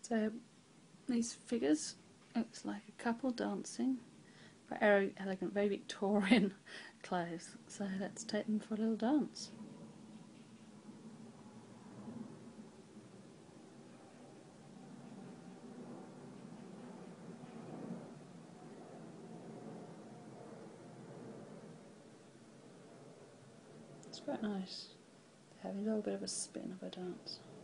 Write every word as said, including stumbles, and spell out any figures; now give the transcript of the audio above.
So these figures, looks like a couple dancing, very elegant, very Victorian clothes. So let's take them for a little dance. It's quite nice having a little bit of a spin of a dance.